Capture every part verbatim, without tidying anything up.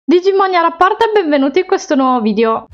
Digimonia Rapporta e benvenuti in questo nuovo video.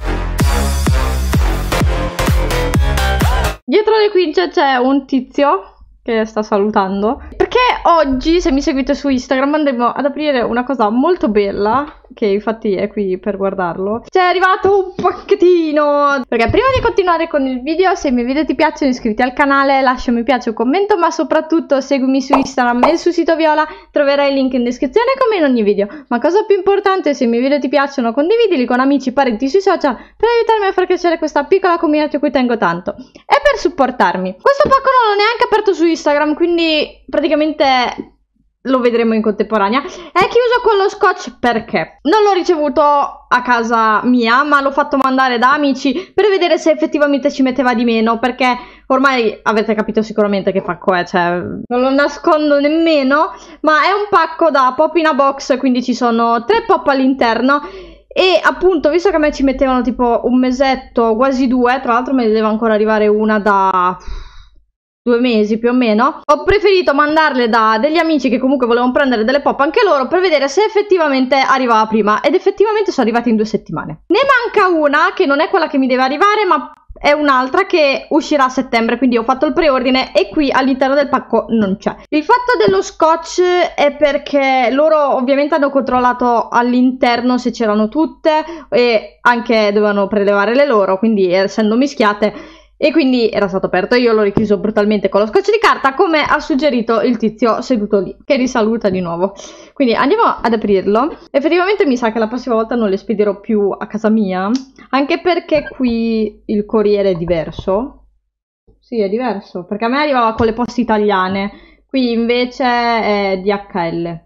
Dietro le quinte c'è un tizio che sta salutando, perché oggi, se mi seguite su Instagram, andremo ad aprire una cosa molto bella, che infatti è qui per guardarlo. C'è arrivato un pacchettino. Perché prima di continuare con il video, se i miei video ti piacciono, iscriviti al canale, lascia un mi piace, un commento, ma soprattutto seguimi su Instagram e sul sito Viola, troverai il link in descrizione come in ogni video. Ma cosa più importante, se i miei video ti piacciono, condividili con amici, parenti sui social per aiutarmi a far crescere questa piccola community a cui tengo tanto e per supportarmi. Questo pacco non l'ho neanche aperto su Instagram, quindi praticamente lo vedremo in contemporanea. È chiuso con lo scotch perché non l'ho ricevuto a casa mia, ma l'ho fatto mandare da amici per vedere se effettivamente ci metteva di meno, perché ormai avete capito sicuramente che pacco è, cioè non lo nascondo nemmeno, ma è un pacco da pop in a box, quindi ci sono tre pop all'interno. E appunto, visto che a me ci mettevano tipo un mesetto, quasi due, tra l'altro me ne deve ancora arrivare una da due mesi più o meno, ho preferito mandarle da degli amici che comunque volevano prendere delle pop anche loro, per vedere se effettivamente arrivava prima, ed effettivamente sono arrivate in due settimane. Ne manca una che non è quella che mi deve arrivare, ma è un'altra che uscirà a settembre, quindi ho fatto il preordine e qui all'interno del pacco non c'è. Il fatto dello scotch è perché loro ovviamente hanno controllato all'interno se c'erano tutte e anche dovevano prelevare le loro, quindi essendo mischiate, e quindi era stato aperto. Io l'ho richiuso brutalmente con lo scotch di carta, come ha suggerito il tizio seduto lì, che risaluta di nuovo. Quindi andiamo ad aprirlo. Effettivamente mi sa che la prossima volta non le spedirò più a casa mia, anche perché qui il corriere è diverso. Sì, è diverso, perché a me arrivava con le poste italiane, qui invece è D H L.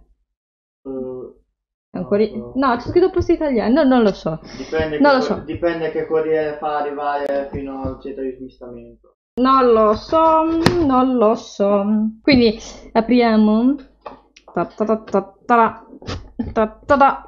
Ancora... No, c'è scritto posti italiani, no, non lo so. Dipende, non che, lo so. Dipende che corriere fa arrivare fino al centro di smistamento. Non lo so, non lo so. Quindi apriamo. Ta ta ta ta ta ta ta ta.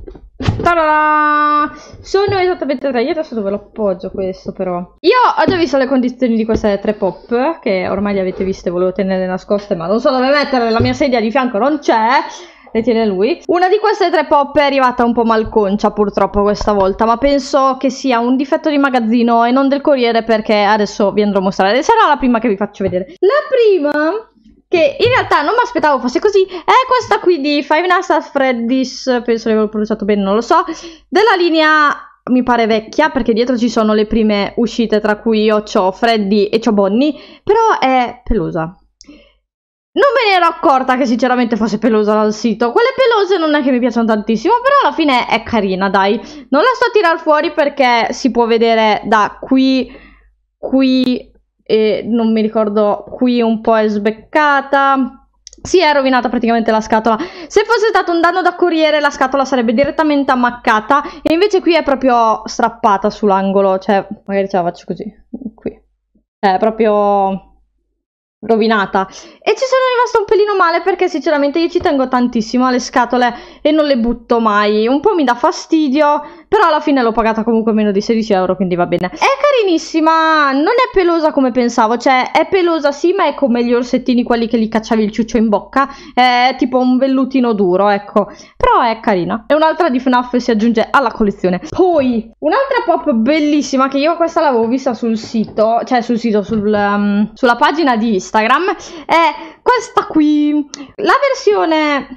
Ta-da! Sono esattamente tre. Io adesso dove lo appoggio questo però? Io ho già visto le condizioni di queste tre pop, che ormai le avete viste, volevo tenerle nascoste, ma non so dove metterle, la mia sedia di fianco non c'è. Le tiene lui. Una di queste tre pop è arrivata un po' malconcia purtroppo questa volta, ma penso che sia un difetto di magazzino e non del corriere, perché adesso vi andrò a mostrare. Sarà la prima che vi faccio vedere. La prima, che in realtà non mi aspettavo fosse così, è questa qui di Five Nights at Freddy's, penso di averlo pronunciato bene, non lo so, della linea mi pare vecchia, perché dietro ci sono le prime uscite, tra cui io c'ho Freddy e c'ho Bonnie, però è pelosa. Non me ne ero accorta che sinceramente fosse pelosa dal sito. Quelle pelose non è che mi piacciono tantissimo, però alla fine è carina, dai. Non la sto a tirar fuori perché si può vedere da qui, qui e non mi ricordo, qui un po' è sbeccata. Si è rovinata praticamente la scatola. Se fosse stato un danno da corriere la scatola sarebbe direttamente ammaccata, e invece qui è proprio strappata sull'angolo, cioè magari ce la faccio così, qui. È proprio rovinata, e ci sono rimasta un pelino male perché sinceramente io ci tengo tantissimo alle scatole e non le butto mai. Un po' mi dà fastidio, però alla fine l'ho pagata comunque meno di sedici euro, quindi va bene. È carinissima, non è pelosa come pensavo, cioè è pelosa sì, ma è come gli orsettini, quelli che gli cacciavi il ciuccio in bocca, è tipo un vellutino duro, ecco, però è carina. E un'altra di F NAF si aggiunge alla collezione. Poi un'altra pop bellissima, che io questa l'avevo vista sul sito, cioè sul sito, sul, um, sulla pagina di Instagram, è questa qui, la versione...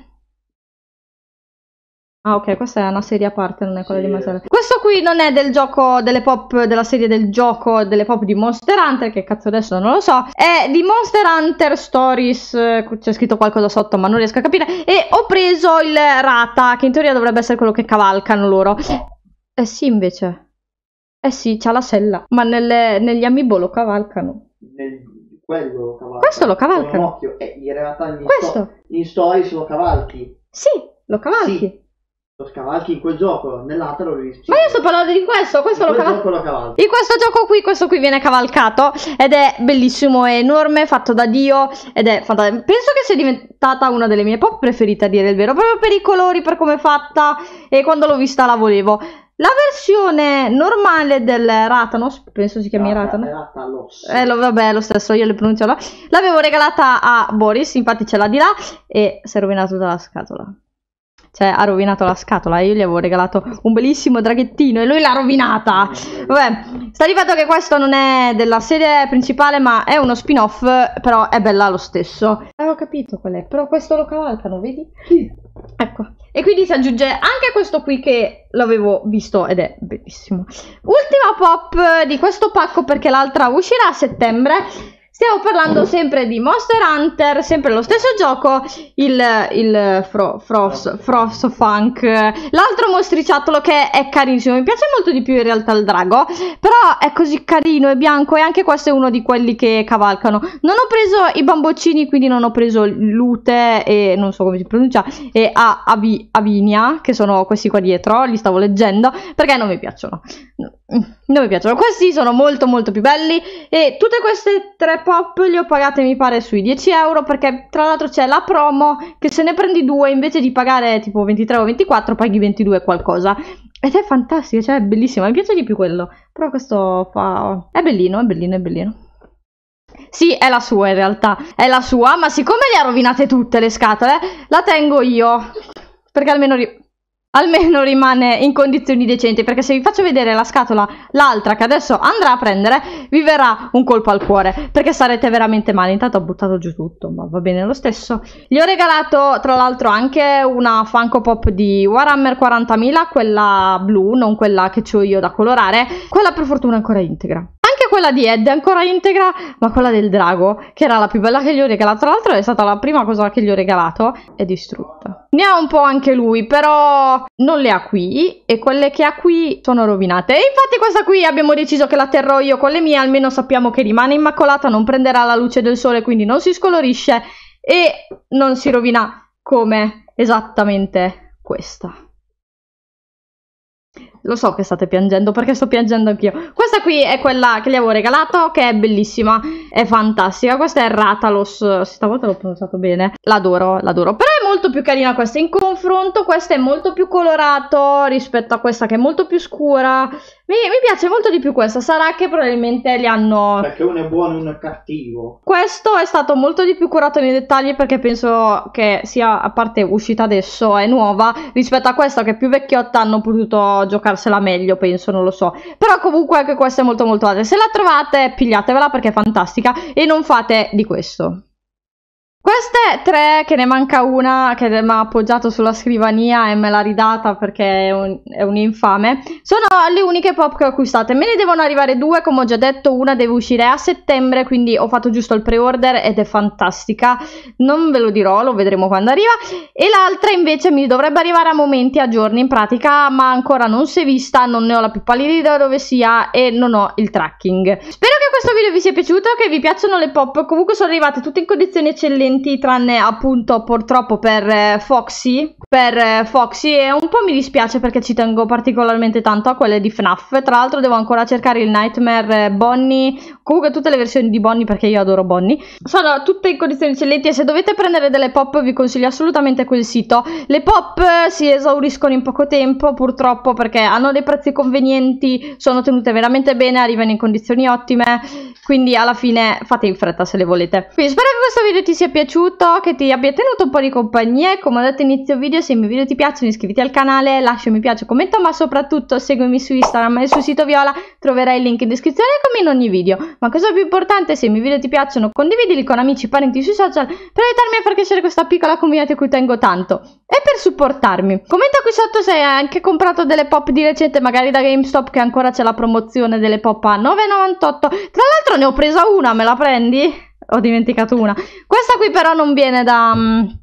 Ah, ok, questa è una serie a parte, non è quella sì, di Marcella. Questo qui non è del gioco, delle pop, della serie del gioco, delle pop di Monster Hunter, che cazzo adesso non lo so. È di Monster Hunter Stories, c'è scritto qualcosa sotto ma non riesco a capire. E ho preso il Rata, che in teoria dovrebbe essere quello che cavalcano loro. Eh sì, invece. Eh sì, c'ha la sella. Ma nelle, negli amiibo lo cavalcano. Nel, quello lo cavalcano. Questo lo cavalcano. Occhio. Eh, in realtà in, Questo. sto, in Stories lo cavalchi. Sì, lo cavalchi. Sì. Lo scavalchi in quel gioco, nell'altro lo rischi. Ma io sto parlando di questo, questo in lo cavalchi. lo cavalchi. In questo gioco qui, questo qui viene cavalcato ed è bellissimo, è enorme, fatto da Dio ed è fantastico. Penso che sia diventata una delle mie pop preferite, a dire il vero, proprio per i colori, per come è fatta, e quando l'ho vista la volevo. La versione normale del Ratanos, penso si chiami Ratanos. Ratanos. Eh, lo, vabbè, è lo stesso, io le pronuncio là. L'avevo regalata a Boris, infatti ce l'ha di là, e si è rovinato dalla scatola. cioè ha rovinato la scatola. Io gli avevo regalato un bellissimo draghettino e lui l'ha rovinata. Vabbè, sta di fatto che questo non è della serie principale ma è uno spin-off, però è bella lo stesso. Avevo capito qual è, però questo lo cavalcano, vedi? Sì. Ecco, e quindi si aggiunge anche questo qui che l'avevo visto ed è bellissimo. Ultima pop di questo pacco perché l'altra uscirà a settembre. Stiamo parlando sempre di Monster Hunter, sempre lo stesso gioco, il, il Fro, Frost, Frost Funk, l'altro mostriciattolo che è carissimo, mi piace molto di più in realtà il drago, però è così carino e bianco e anche questo è uno di quelli che cavalcano. Non ho preso i bamboccini, quindi non ho preso Lute e non so come si pronuncia, e a, Avi, Avinia, che sono questi qua dietro, li stavo leggendo, perché non mi piacciono. Non mi piacciono, questi sono molto molto più belli e tutte queste tre pop li ho pagate mi pare sui dieci euro perché tra l'altro c'è la promo che se ne prendi due invece di pagare tipo ventitré o ventiquattro paghi ventidue qualcosa ed è fantastico, cioè è bellissimo, mi piace di più quello, però questo fa... è bellino, è bellino, è bellino. Sì, è la sua in realtà, è la sua, ma siccome le ha rovinate tutte le scatole, la tengo io perché almeno... Ri... almeno rimane in condizioni decenti, perché se vi faccio vedere la scatola, l'altra che adesso andrà a prendere, vi verrà un colpo al cuore, perché sarete veramente male. Intanto ho buttato giù tutto, ma va bene lo stesso. Gli ho regalato tra l'altro anche una Funko Pop di Warhammer quarantamila, quella blu, non quella che ho io da colorare, quella per fortuna ancora integra. Quella di Ed è ancora integra, ma quella del drago, che era la più bella che gli ho regalato, tra l'altro è stata la prima cosa che gli ho regalato, è distrutta. Ne ha un po' anche lui, però non le ha qui e quelle che ha qui sono rovinate. E infatti questa qui abbiamo deciso che la terrò io con le mie, almeno sappiamo che rimane immacolata, non prenderà la luce del sole, quindi non si scolorisce e non si rovina come esattamente questa. Lo so che state piangendo perché sto piangendo anch'io. Questa qui è quella che gli avevo regalato, che è bellissima, è fantastica. Questa è Ratalos, stavolta l'ho pronunciato bene. L'adoro, l'adoro. Però è molto più carina questa in confronto. Questa è molto più colorato rispetto a questa che è molto più scura. Mi, mi piace molto di più questa. Sarà che probabilmente li hanno... perché uno è buono e uno è cattivo. Questo è stato molto di più curato nei dettagli perché penso che sia, a parte uscita adesso, è nuova. Rispetto a questa che è più vecchiotta hanno potuto giocarsela meglio, penso, non lo so. Però comunque anche questa è molto molto alta. Se la trovate pigliatevela perché è fantastica e non fate di questo. Queste tre, che ne manca una che mi ha appoggiato sulla scrivania e me l'ha ridata perché è un, è un infame, sono le uniche pop che ho acquistate. Me ne devono arrivare due, come ho già detto, una deve uscire a settembre, quindi ho fatto giusto il pre-order ed è fantastica. Non ve lo dirò, lo vedremo quando arriva. E l'altra invece mi dovrebbe arrivare a momenti, a giorni in pratica, ma ancora non si è vista, non ne ho la più pallida idea dove sia e non ho il tracking. Spero che questo video vi sia piaciuto, che vi piacciono le pop. Comunque sono arrivate tutte in condizioni eccellenti, tranne appunto purtroppo per eh, Foxy per eh, Foxy e un po' mi dispiace perché ci tengo particolarmente tanto a quelle di F NAF. Tra l'altro devo ancora cercare il Nightmare Bonnie, comunque tutte le versioni di Bonnie perché io adoro Bonnie. Sono tutte in condizioni eccellenti e se dovete prendere delle pop vi consiglio assolutamente quel sito. Le pop si esauriscono in poco tempo purtroppo perché hanno dei prezzi convenienti, sono tenute veramente bene, arrivano in condizioni ottime, quindi alla fine fate in fretta se le volete. Quindi spero che questo video ti sia piaciuto, che ti abbia tenuto un po' di compagnia e come ho detto inizio video, se i miei video ti piacciono iscriviti al canale, lascia un mi piace, commenta, ma soprattutto seguimi su Instagram e sul sito Viola, troverai il link in descrizione come in ogni video. Ma cosa più importante, se i miei video ti piacciono condividili con amici, parenti sui social per aiutarmi a far crescere questa piccola community a cui tengo tanto e per supportarmi. Commenta qui sotto se hai anche comprato delle pop di recente, magari da GameStop, che ancora c'è la promozione delle pop a nove e novantotto. Tra l'altro ne ho presa una, me la prendi? Ho dimenticato una. Questa qui però non viene da,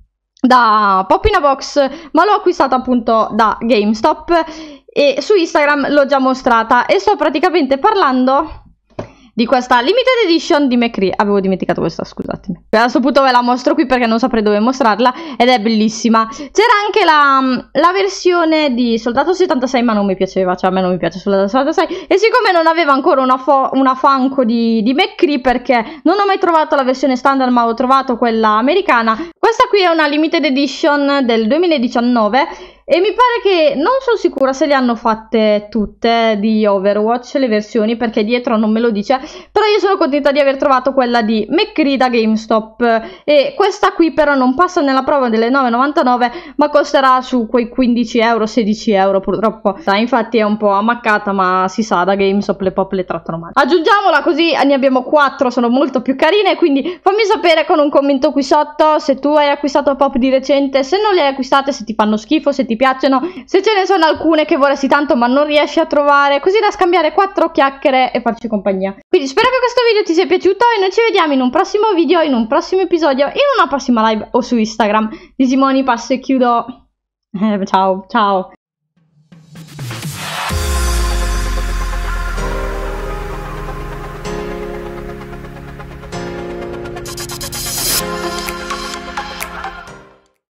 da Pop in a Box, ma l'ho acquistata appunto da GameStop e su Instagram l'ho già mostrata e sto praticamente parlando di questa limited edition di McCree. Avevo dimenticato questa, scusatemi. A questo punto ve la mostro qui perché non saprei dove mostrarla ed è bellissima. C'era anche la, la versione di Soldato settantasei, ma non mi piaceva, cioè a me non mi piace Soldato settantasei. E siccome non aveva ancora una, una Funko di, di McCree, perché non ho mai trovato la versione standard ma ho trovato quella americana, questa qui è una limited edition del duemiladiciannove e mi pare che, non sono sicura se le hanno fatte tutte di Overwatch, le versioni, perché dietro non me lo dice, però io sono contenta di aver trovato quella di McCree da GameStop, e questa qui però non passa nella prova delle nove e novantanove, ma costerà su quei quindici euro, sedici euro purtroppo. Infatti è un po' ammaccata, ma si sa, da GameStop le pop le trattano male. Aggiungiamola, così ne abbiamo quattro, sono molto più carine, quindi fammi sapere con un commento qui sotto se tu hai acquistato pop di recente, se non le hai acquistate, se ti fanno schifo, se ti piacciono, se ce ne sono alcune che vorresti tanto ma non riesci a trovare, così da scambiare quattro chiacchiere e farci compagnia. Quindi spero che questo video ti sia piaciuto e noi ci vediamo in un prossimo video, in un prossimo episodio, in una prossima live o su Instagram. Di Simoni passo e chiudo. Eh, ciao, ciao.